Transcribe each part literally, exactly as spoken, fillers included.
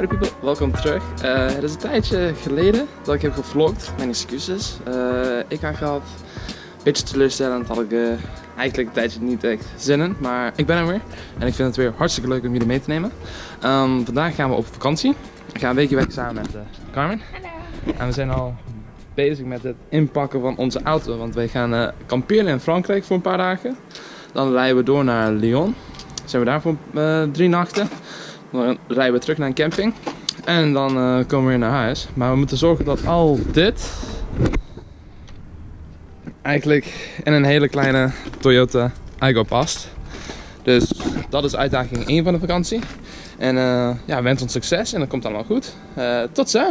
Howdy people, welkom terug. Uh, het is een tijdje geleden dat ik heb gevlogd, mijn excuses. Uh, ik had gehad, een beetje teleurstellend, had ik uh, eigenlijk een tijdje niet echt zin in, maar ik ben er weer. En ik vind het weer hartstikke leuk om jullie mee te nemen. Um, vandaag gaan we op vakantie. Ik ga een weekje weg samen met uh, Carmen. Hallo. En we zijn al bezig met het inpakken van onze auto, want wij gaan uh, kamperen in Frankrijk voor een paar dagen. Dan rijden we door naar Lyon. Zijn we daar voor uh, drie nachten. Dan rijden we terug naar een camping. En dan uh, komen we weer naar huis. Maar we moeten zorgen dat al dit eigenlijk in een hele kleine Toyota Aygo past. Dus dat is uitdaging één van de vakantie. En uh, ja, wens ons succes en dat komt allemaal goed. Uh, tot zo!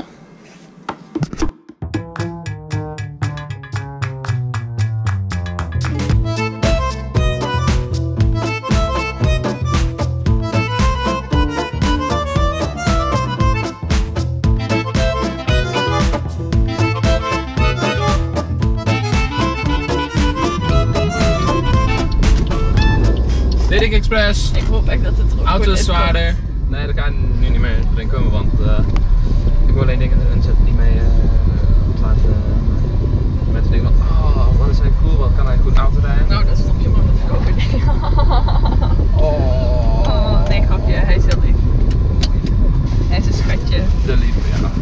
Dating Express. Ik hoop echt dat het er ook Auto is zwaarder. Nee, dat gaat nu niet meer erin komen, want uh, ik wil alleen dingen erin zetten die mij uh, laten uh, mensen denken van, oh, wat is hij cool, wat kan hij goed auto rijden. Nou, dat stop je maar met vlogen. Oh. Oh, nee grapje, hij is heel lief. Hij is een schatje. Te lief, ja. Ja.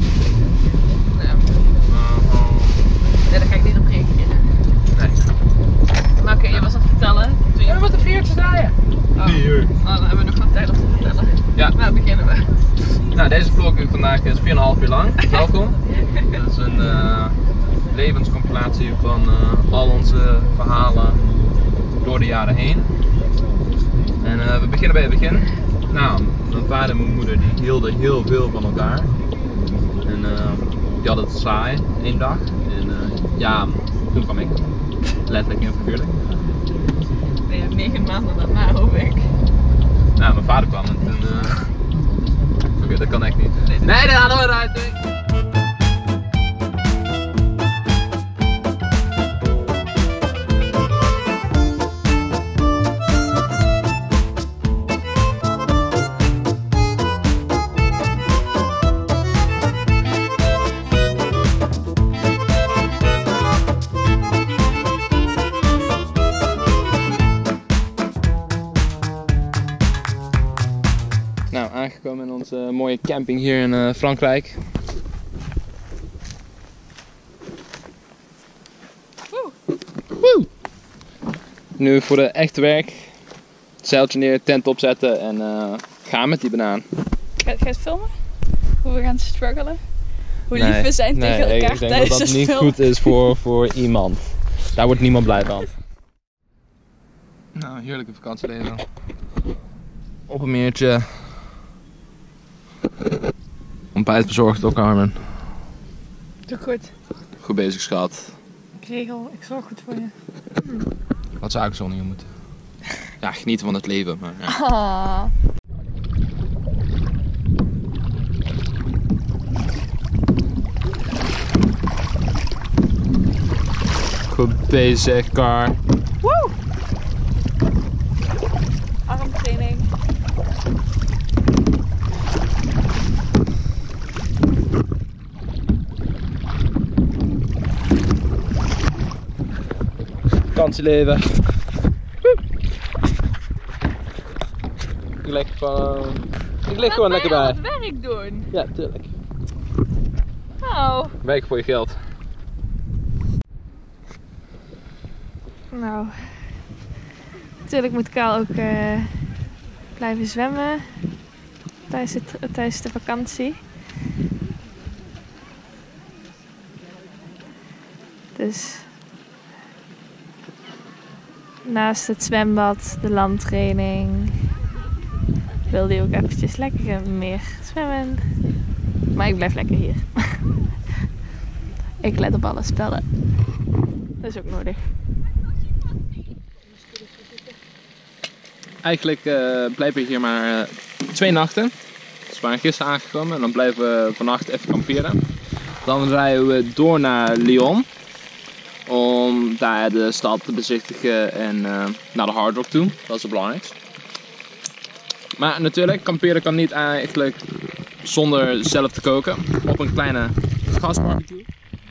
Uh-huh. Nee, daar ga ik niet op reageren. Nee. Maar oké, okay, je was aan het vertellen. Toen je... Ja, wat een viertje draaien. Oh. Vier. Oh, dan hebben we nog wat tijd om te vertellen. Ja. Nou, beginnen we. Nou, deze vlog vandaag is vier komma vijf uur lang. Welkom. Het is een uh, levenscompilatie van uh, al onze verhalen door de jaren heen. En uh, we beginnen bij het begin. Nou, mijn vader en mijn moeder die hielden heel veel van elkaar. En uh, die hadden het saai, één dag. En uh, ja, toen kwam ik. Letterlijk en figuurlijk. Ben je negen maanden daarna, hoop ik. Nou, mijn vader kwam en toen... Uh... Oké, okay, dat kan echt niet. Nee, nee dat hadden we eruit. Nee. Nou, aangekomen in onze mooie camping hier in uh, Frankrijk. Woe. Woe. Nu voor de echte werk. Zeiltje neer, tent opzetten en uh, gaan met die banaan. Ga, ga je het filmen? Hoe we gaan struggelen? Hoe nee, lief we zijn nee, tegen elkaar ik denk tijdens dat dat het niet filmen. goed is voor, voor iemand. Daar wordt niemand blij van. Nou, heerlijke vakantieleven. Op een meertje. Ontbijt verzorgd door Carmen. Doe goed. Goed bezig, schat. Ik regel, ik zorg goed voor je. Wat zou ik zonder je moeten? Ja, genieten van het leven, maar ja. Ah. Goed bezig, Car. Woe! Armtraining. Vakantieleven. Ik lig gewoon, ik lig gewoon lekker bij. Het werk doen. Ja, tuurlijk. Nou. Werk voor je geld. Nou. Natuurlijk moet Kaal ook uh, blijven zwemmen tijdens, het, tijdens de vakantie. Dus naast het zwembad, de landtraining, wil hij ook eventjes lekker meer zwemmen. Maar ik blijf lekker hier. Ik let op alle spellen. Dat is ook nodig. Eigenlijk uh, blijven we hier maar uh, twee nachten. Dus we waren gisteren aangekomen en dan blijven we vannacht even kamperen. Dan rijden we door naar Lyon. Om daar de stad te bezichtigen en uh, naar de Hard Rock toe. Dat is het belangrijkste. Maar natuurlijk, kamperen kan niet eigenlijk zonder zelf te koken. Op een kleine gasbarbecue.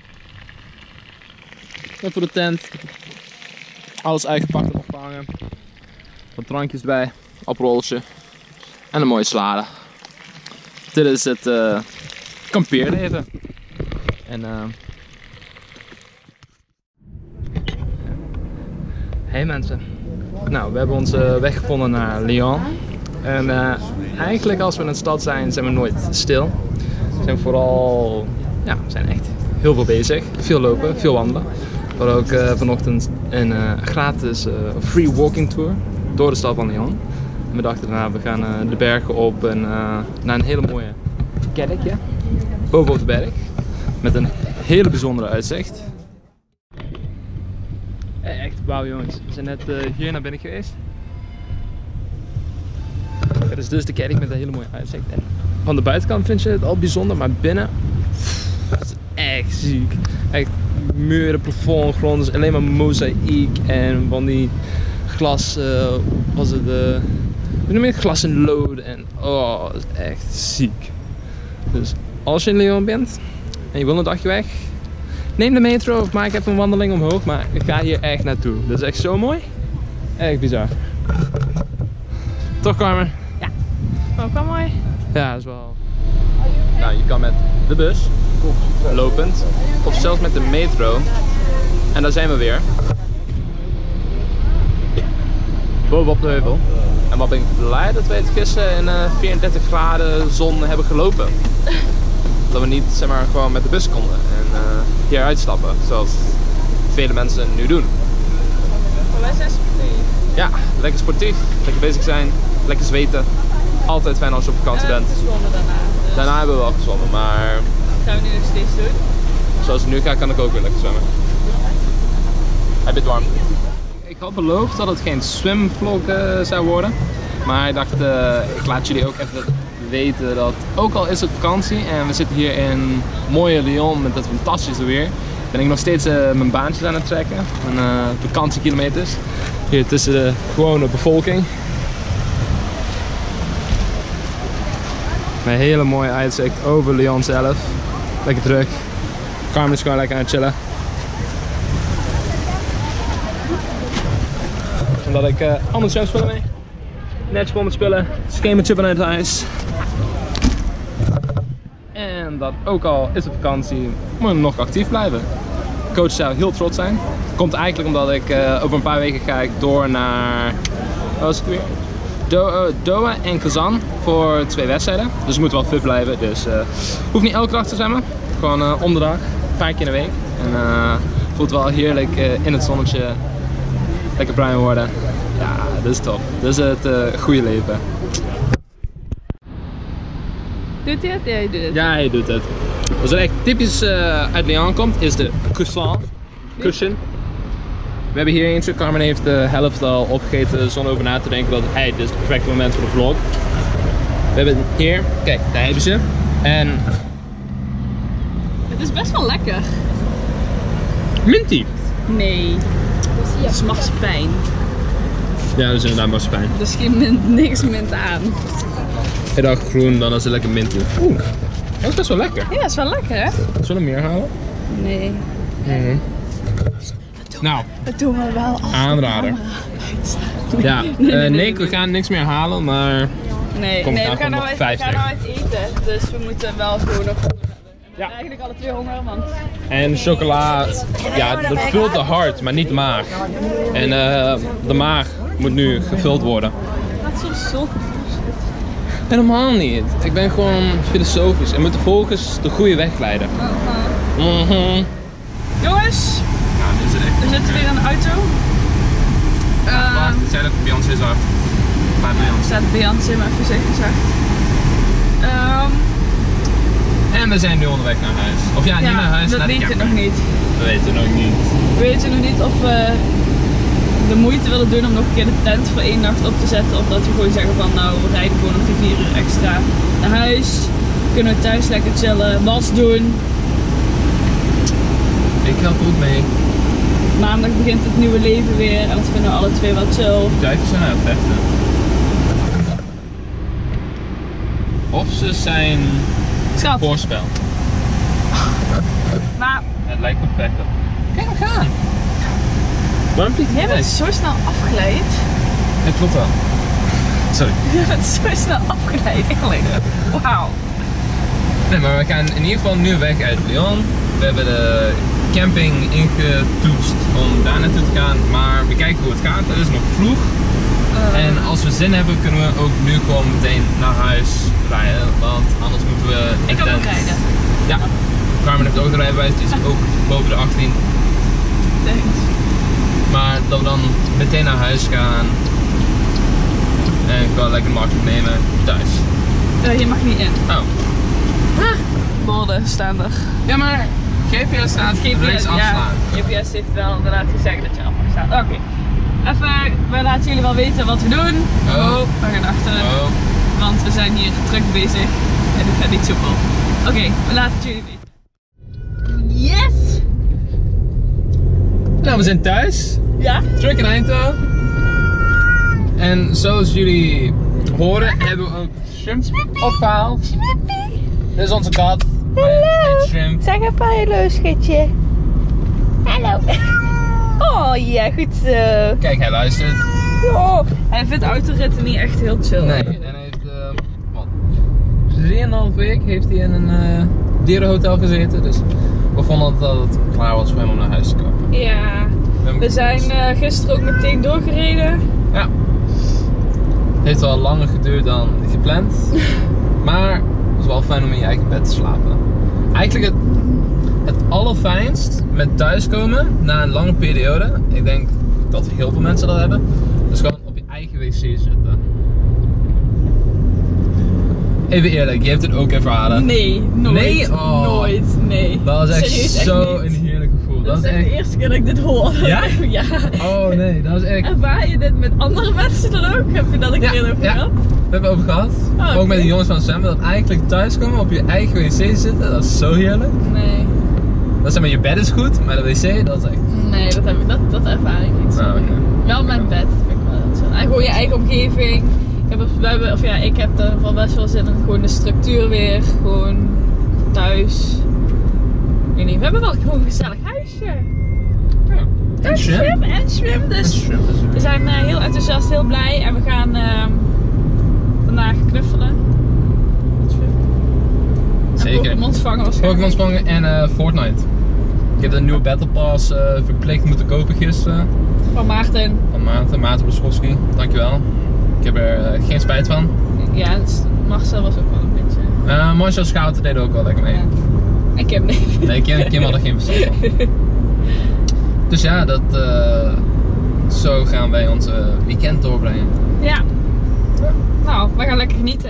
En voor de tent. Alles uitgepakt en opgehangen. Wat drankjes erbij. Oprolletje. En een mooie salade. Dit is het uh, kampeerleven. En uh... Hey mensen. Nou, we hebben onze weg gevonden naar Lyon. En uh, eigenlijk als we in een stad zijn, zijn we nooit stil. We zijn vooral, ja, we zijn echt heel veel bezig. Veel lopen, veel wandelen. We hadden ook uh, vanochtend een uh, gratis uh, free walking tour door de stad van Lyon. En we dachten, nou, we gaan uh, de bergen op en uh, naar een hele mooie kerkje. Bovenop de berg. Met een hele bijzondere uitzicht. Echt wauw jongens, we zijn net uh, hier naar binnen geweest. Het is dus de kerk met een hele mooie uitzicht. En van de buitenkant vind je het al bijzonder, maar binnen, pff, het is echt ziek. Echt muren, plafond, grond, dus alleen maar mozaïek en van die glas, uh, was het de, hoe noem je het, glas en lood en oh, het is echt ziek. Dus als je in Lyon bent en je wil een dagje weg, neem de metro of maak even een wandeling omhoog, maar ik ga hier echt naartoe. Dat is echt zo mooi. Echt bizar. Toch Carmen? Ja, ook wel mooi. Ja, dat is wel... Nou, je kan met de bus, lopend, of zelfs met de metro. En daar zijn we weer. Bovenop de heuvel. En wat ben ik blij dat we het gisteren in uh, vierendertig graden zon hebben gelopen. Dat we niet, zeg maar, gewoon met de bus konden en uh, hier uitstappen, zoals vele mensen nu doen. Maar wij zijn sportief. Ja, lekker sportief, lekker bezig zijn, lekker zweten. Altijd fijn als je op vakantie bent. En zwommen daarna. Dus Daarna hebben we wel gezwommen, maar gaan we nu nog steeds doen. zoals het nu gaat, kan ik ook weer lekker zwemmen. Heb je het warm? Ik had beloofd dat het geen swimvlog uh, zou worden. Maar ik dacht, uh, ik laat jullie ook even weten dat, ook al is het vakantie en we zitten hier in mooie Lyon met het fantastische weer, ben ik nog steeds uh, mijn baantjes aan het trekken. Mijn uh, vakantiekilometers. Hier tussen de gewone bevolking. Met een hele mooie uitzicht over Lyon zelf. Lekker druk. Carmen is gewoon lekker aan het chillen. Omdat ik uh, allemaal zwemspullen mee. Netjes vol met spullen. Schemertje vanuit huis. En dat ook al is het vakantie, moet je nog actief blijven. De coach zou heel trots zijn. Komt eigenlijk omdat ik uh, over een paar weken ga ik door naar, wat was het weer? Do uh, Doha en Kazan voor twee wedstrijden. Dus we moeten wel fit blijven. Dus uh, hoeft niet elke dag te zwemmen. Gewoon uh, om de dag, een paar keer in de week. En uh, voelt wel heerlijk uh, in het zonnetje. Lekker bruin worden. Ja, dat is top. Dat is het uh, goede leven. Doet hij het? Ja, hij doet het. Ja, hij doet het. Wat er echt typisch uh, uit Lyon komt, is de croissant. Cushion. We hebben hier eentje. Carmen heeft de helft al opgegeten zonder over na te denken dat hey, dit is het perfecte moment voor de vlog. We hebben hier, kijk, daar hebben ze. En Het is best wel lekker. minty. Nee. Het is marsepein. Ja, dat is inderdaad marsepein. Er is geen mint, niks mint aan. Ik dacht groen, dan is het lekker minty. Oeh, dat is best wel lekker. Ja, dat is wel lekker hè? Zullen we meer halen? Nee. Mm-hmm. Nou, Dat doen we wel als aanrader. Ja, nee, nee, uh, nee, nee, we gaan niks meer halen, maar Nee, Kom, nee we we gaan gaan nou nog uit, vijf we gaan nou uit eten. Dus we moeten wel gewoon nog... Ja. Eigenlijk alle twee honger, want... En chocola, ja, dat vult de hart, maar niet de maag. En uh, de maag moet nu gevuld worden. Dat is soms zo... Helemaal niet. Ik ben gewoon filosofisch. En moet de volgers de goede weg leiden. Mm-hmm. Jongens, Ja, dit is het echt. we zitten weer in de auto. Uh, Wacht, het zijn even Beyoncé is af. Maar er Beyoncé. staat Beyoncé, maar even zeker gezegd. Um, En we zijn nu onderweg naar huis. Of ja, niet ja, naar huis, dat naar de weet je camper. nog niet. We weten nog niet. We weten nog niet of we de moeite willen doen om nog een keer de tent voor één nacht op te zetten. Of dat we gewoon zeggen van nou, we rijden gewoon nog die vier uur extra naar huis. Kunnen we thuis lekker chillen, was doen. Ik help goed mee. Maandag begint het nieuwe leven weer en dat vinden we alle twee wel chill. Duiven zijn aan het vechten. of ze zijn Schat. voorspel. Maar Het lijkt perfect op. Kijk hem gaan. Waarom vliegt jij hij bent weg? zo snel afgeleid. Het klopt wel. Sorry. Je bent zo snel afgeleid, eigenlijk. Wauw. Nee, maar we gaan in ieder geval nu weg uit Lyon. We hebben de camping ingetoetst om daar naartoe te gaan, maar we kijken hoe het gaat. Het is nog vroeg. Uh, En als we zin hebben, kunnen we ook nu gewoon meteen naar huis rijden, want anders moeten we... ik kan ook rijden. Ja, Carmen heeft ook de rijbewijs, die is ook boven de achttien. Thanks. Maar dat we dan meteen naar huis gaan en gewoon lekker makkelijk nemen thuis. Uh, je mag niet in. Oh. Huh. Borden staan er. Ja, maar G P S staat G P S, rechts ja, afslaan. G P S heeft wel inderdaad gezegd dat je af mag staan. Oké. Even, we laten jullie wel weten wat we doen. Oh. We gaan achter. Oh. Want we zijn hier druk bezig en het gaat niet soepel. Oké, okay, we laten het jullie weten. Yes! Nou, we zijn thuis. Ja? Terug in Eindhoven. En zoals jullie horen hebben we ook shrimp opgehaald. Dit is onze kat. Hallo. Shrimp. Zeg even hallo, schatje. Hallo. Oh ja, goed zo. Kijk, hij luistert. Oh. Hij vindt autoritten niet echt heel chill. Nee, en hij heeft uh, wat, drieënhalve week heeft hij in een uh, dierenhotel gezeten. Dus we vonden dat het klaar was voor hem om naar huis te komen. Ja, we zijn uh, gisteren ook meteen doorgereden. Ja. Het heeft wel langer geduurd dan gepland. Maar het is wel fijn om in je eigen bed te slapen. Eigenlijk het, het allerfijnst met thuiskomen na een lange periode. Ik denk dat heel veel mensen dat hebben. Dus gewoon op je eigen wc zitten. Even eerlijk, je hebt het ook ervaren. Nee, nooit. Nee? Oh. Nooit, nee. Dat is echt Serieus, echt zo niet. een heerlijk gevoel. Dat is echt de eerste keer dat ik dit hoor. Ja? Ja. Oh nee, dat is echt... Ervaar je dit met andere mensen dan ook? Heb je dat een keer over ja. gehad? We hebben het over gehad. Oh, ook okay. met de jongens van Sam. Dat eigenlijk thuiskomen op je eigen wc zitten, dat is zo heerlijk. Nee. Dat zeg maar, je bed is goed, maar de wc, dat is echt... Nee, dat, heb ik, dat, dat ervaar ik niet. Nou, okay. Wel mijn bed, vind ik wel heel chill. En gewoon je eigen omgeving. Ik heb, we hebben, of ja, ik heb er wel best wel zin in. Gewoon de structuur weer. Gewoon thuis. Ik weet niet, we hebben wel gewoon een gezellig huisje. Ja. En En shrimp. shrimp en shrimp. Dus En shrimp is er. we zijn uh, heel enthousiast, heel blij. En we gaan uh, vandaag knuffelen. Zeker. Pokémon vangen waarschijnlijk. Pokémon vangen en uh, Fortnite. Ik heb de nieuwe Battle Pass uh, verplicht moeten kopen gisteren. Van Maarten. Van Maarten, Maarten Boschowski. Dankjewel. Ik heb er uh, geen spijt van. Ja, dus Marcel was ook wel een beetje. Uh, Marcel Schouten deed ook wel lekker mee. Ja. En Kim niet. Nee, Kim, Kim had er geen verstand van. Dus ja, dat, uh, zo gaan wij onze weekend doorbrengen. Ja. Nou, we gaan lekker genieten.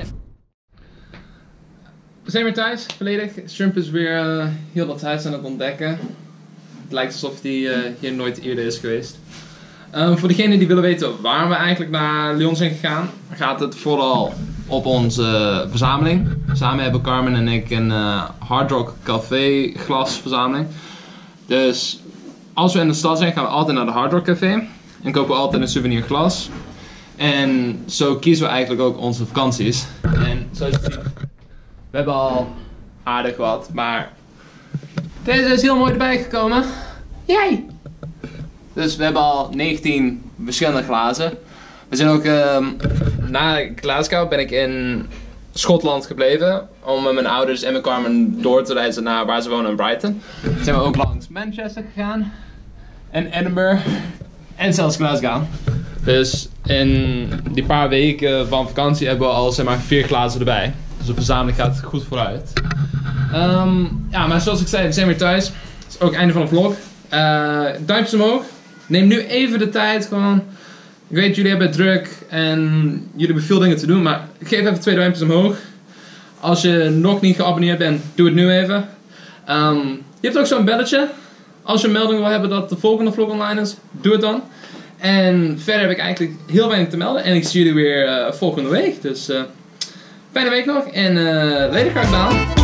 We zijn weer thuis, volledig. Shrimp is weer uh, heel wat huis aan het ontdekken. Het lijkt alsof hij uh, hier nooit eerder is geweest. Um, voor degenen die willen weten waar we eigenlijk naar Lyon zijn gegaan, gaat het vooral op onze uh, verzameling. Samen hebben Carmen en ik een uh, Hard Rock Café glasverzameling. Dus als we in de stad zijn, gaan we altijd naar de Hard Rock Café en kopen we altijd een souvenir glas. En zo kiezen we eigenlijk ook onze vakanties. En zoals je ziet, we hebben al aardig wat, maar deze is heel mooi erbij gekomen. Jij! Dus we hebben al negentien verschillende glazen. We zijn ook, um, na Glasgow ben ik in Schotland gebleven. Om met mijn ouders en mijn Carmen door te reizen naar waar ze wonen in Brighton. Toen zijn we ook langs Manchester gegaan. En Edinburgh. En zelfs Glasgow. Dus in die paar weken van vakantie hebben we al zeg maar vier glazen erbij. Dus de verzameling gaat goed vooruit. Um, ja, maar zoals ik zei, we zijn weer thuis. Het is ook het einde van de vlog. Uh, duimpjes omhoog. Neem nu even de tijd gewoon. Ik weet, jullie hebben het druk en jullie hebben veel dingen te doen, maar geef even twee duimpjes omhoog. Als je nog niet geabonneerd bent, doe het nu even. Um, je hebt ook zo'n belletje. Als je een melding wil hebben dat de volgende vlog online is, doe het dan. En verder heb ik eigenlijk heel weinig te melden en ik zie jullie weer uh, volgende week. Dus uh, fijne week nog en uh, later, graag gedaan.